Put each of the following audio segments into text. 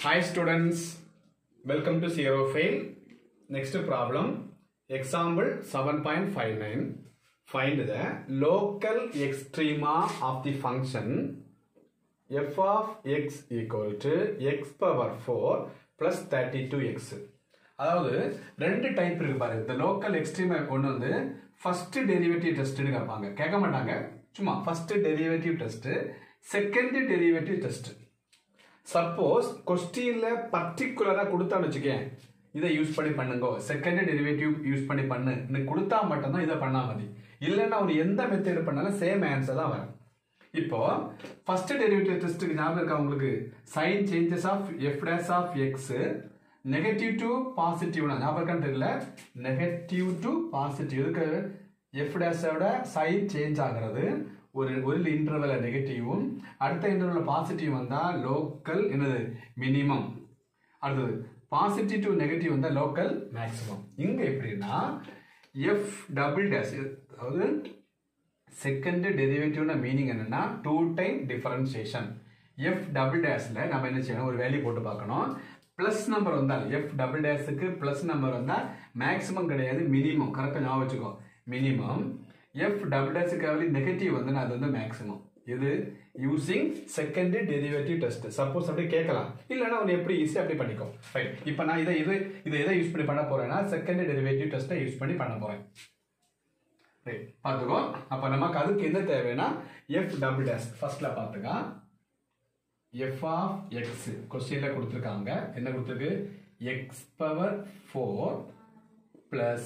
Hi students, welcome to Zero Fail. Next problem, example 7.59. Find the local extrema of the function f of x equal to x power 4 plus 32x. அதாவது ரெண்டு type இருக்கு பாரு. இந்த local extreme ஒன்று வந்து first derivative டெஸ்ட்னு கேட்பாங்க. கேட்க மாட்டாங்க, சும்மா first derivative test, second derivative test. Suppose கொஸ்டின்ல பர்டிகுலரா கொடுத்தான்னு வச்சுக்கேன், இதை யூஸ் பண்ணி பண்ணுங்க, செகண்ட் டெரிவேட்டிவ் யூஸ் பண்ணி பண்ணு கொடுத்தா மட்டும்தான் இதை பண்ணா மதி. இல்லைன்னா ஒரு எந்த மெத்தட் பண்ணாலும் சேம் ஆன்சர் தான் வரும். இப்போ ஃபர்ஸ்ட் டெரிவேட்டிவ் டெஸ்ட்டுக்கு ஞாபகம் இருக்கா உங்களுக்கு? Sign changes of f dash of x negative to positive ஞாபகம் இருக்கான்னு தெரியல. நெகட்டிவ் டு பாசிட்டிவ் இதுக்கு எஃப் டேஷோட சைன் சேஞ்ச் ஆகிறது. ஒரு இன்டர்வல்ல நெகட்டிவும் அடுத்த இன்டர்வல்ல பாசிட்டிவ் வந்தா லோக்கல் என்னது மினிமம். அடுத்தது பாசிட்டிவ் டு நெகட்டிவ் வந்தா லோக்கல் மேக்ஸிமம். இங்க எப்படின்னா எஃப் டபுள் டேஷ், அதாவது செகண்ட் டெரிவேட்டிவ்னா மீனிங் என்னன்னா two time differentiation. F double டேஷ்ல நம்ம என்ன செய்யணும், ஒரு வேல்யூ போட்டு பார்க்கணும். பிளஸ் நம்பர் வந்தால் எஃப் டபுள் டேஷுக்கு பிளஸ் நம்பர் வந்தா மேக்ஸிமம் கிடையாது, மினிமம். கரெக்டா ஞாபகம் வச்சுக்கோ, மினிமம். எஃப் டபுள் டேஷுக்கு வேல்யூ நெகட்டிவ் வந்து அது வந்து மேக்ஸிமம். இது using second derivative test. Suppose அப்படி கேட்கலாம், இல்லைன்னா அவன் எப்படி ஈஸி அப்படி பண்ணிக்கோ. ரைட், இப்போ நான் இதை எதை யூஸ் பண்ணி பண்ண போறேன்னா செகண்ட் டெரிவேட்டிவ் டெஸ்ட்டை யூஸ் பண்ணி பண்ண போறேன். ரைட், பார்த்துக்கோ. அப்போ நமக்கு அதுக்கு என்ன தேவைன்னா எஃப் டபுள் டேஷ் ஃபர்ஸ்ட்ல பார்த்துக்கா. எஃப் ஆஃப் எக்ஸ் கொஸ்டின்ல கொடுத்துருக்காங்க, என்ன கொடுத்துருக்கு? X power 4 plus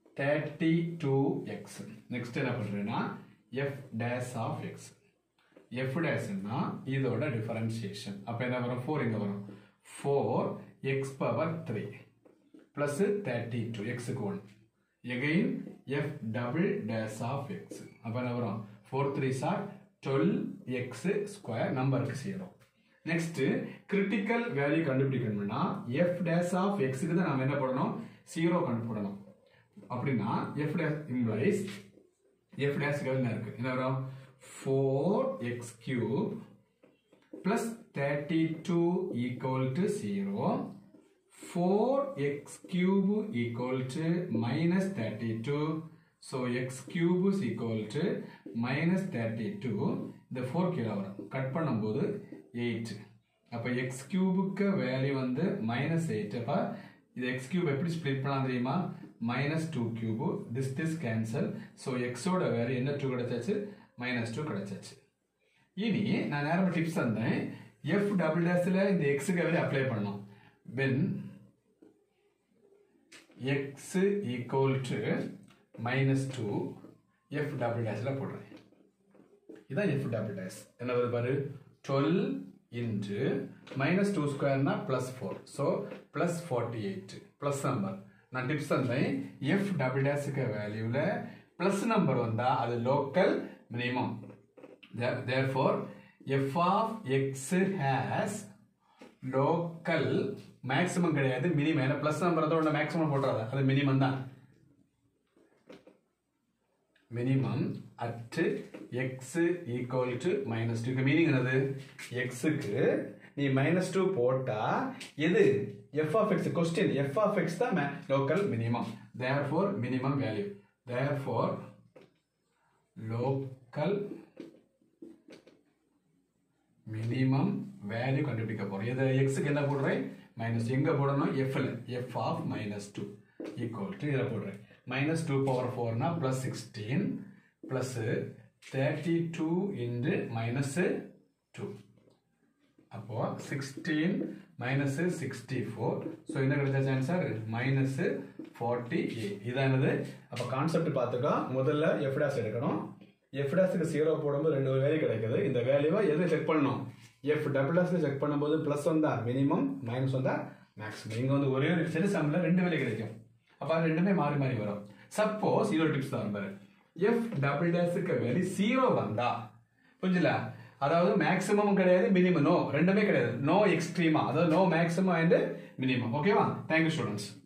32x. Next என்ன பண்றேன்னா f dash of x. F டேஷ்னா இதோட டிஃபரன்சியேஷன். அப்ப என்ன வரும்? 4 இங்க வரும். 4x பவர் 3 பிளஸ் 32 x க்கு 1. again f double dash of x. அப்ப என்ன வரும்? 4 3s are 12x square, நம்பருக்கு 0. நெக்ஸ்ட் கிரிட்டிக்கல் வேல்யூ கண்டுபிடிக்கணும்னா f dash of x க்கு தான் நாம என்ன போடணும்? 0 கண்டுபிடிக்கணும். அப்படின்னா f dash implies f dash என்ன இருக்கு? என்ன வரும்? 4x cube plus 32 equal to 0. 4x cube equal to minus 32. So x cube is equal to minus 32. இந்த 4 கீழே வரும், கட் பண்ணும்போது 8. அப்ப x cube க்கு வேல்யூ வந்து minus 8. அப்ப இது x cube எப்படி ஸ்ப்ளிட் பண்ணலாம் தெரியுமா? minus 2 cube. this cancel. So x ஓட வேல்யூ என்ன 2 கிடைச்சாச்சு? minus 2 கிடைச்சாச்சு. இனி நான் நேரமா டிப்ஸ் தந்தேன். f டபுள் டேஷ்ல இந்த x க்கு வேல்யூ அப்ளை பண்ணனும். when x equal to minus 2 f double dash ல போடுறேன். இதான் f double dash. என்ன வருது பாரு? 12 into minus 2 square na plus 4. So plus 48 plus number. நான் டிப்ஸ் தந்தேன். f double dash க்கு வேல்யூல plus number வந்தா அது local minimum. Therefore f of x has local maximum கிடையாது, மினிமம். ஏன்னா பிளஸ் நம்பர் அதோட மேக்ஸிமம் போடுறாங்க, அது மினிமம் தான். Minimum at x equal to minus 2. Meaning என்னது? எக்ஸுக்கு நீ -2 போட்டா எது? F of x. Question f of x தான் local minimum. Therefore minimum value. Therefore local minimum value கண்டுபிடிக்க போறோம். இது எக்ஸுக்கு என்ன போடுறேன்? மைனஸ். எங்க போடணும்? எஃப்ல எஃப் ஆஃப் -2 ஈக்குவல் டு இதில் போடுறேன். -2 பவர் 4 னா பிளஸ் 16 பிளஸ் 32 இன்டு -2. அப்போ 16 மைனஸ் 64. ஸோ என்ன கிடைச்ச ஆன்சர்? -48. இதானது. அப்போ கான்செப்ட் பார்த்துக்கோ. முதல்ல எஃப் டேஷ் எடுக்கணும். எஃப் டேஷ்க்கு 0 போடும்போது ரெண்டு வேல்யூ கிடைக்குது. இந்த வேல்யூவை எது செக் பண்ணணும்? எஃப் டபுள் டேஷ்ல செக் பண்ணும்போது பிளஸ் வந்தா மினிமம், மைனஸ் வந்தா மேக்ஸிமம். இங்க வந்து ஒரே ஒரு சில சம்ல ரெண்டு வேல்யூ கிடைக்கும். அப்ப அது ரெண்டுமே மாறி மாறி வரும். சப்போஸ் இதோட டிப்ஸ் தான் பாரு. எஃப் டபுள் டேஷ்க்கு வேல்யூ 0 வந்தா புரிஞ்சுல, அதாவது மேக்ஸிமம் கிடையாது, மினிமம். நோ, ரெண்டுமே கிடையாது. நோ எக்ஸ்ட்ரீமா, அதாவது நோ மேக்ஸிமம் அண்ட் மினிமம். ஓகேவா? Thank you students.